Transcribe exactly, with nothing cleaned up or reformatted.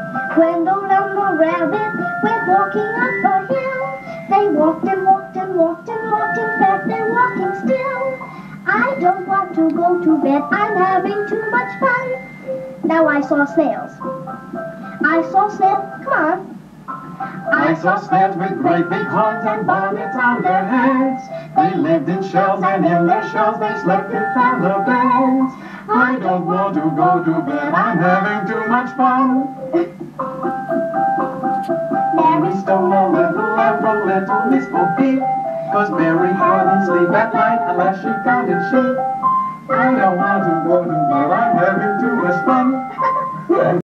Gwendolyn the rabbit went walking up a hill. They walked and walked and walked and walked. In fact, they're walking still. I don't want to go to bed. I'm having too much fun. Now I saw snails. I saw snails. Come on. I saw snails with great big horns and bonnets on their heads. They lived in shells, and in their shells they slept in feather beds. I don't want to go to bed. I'm having too much fun. Mary stole a little lamb from little Miss Bo Peep, 'cause Mary hadn't sleep at night unless she counted sheep. I don't want to go to bed. I'm having too much fun.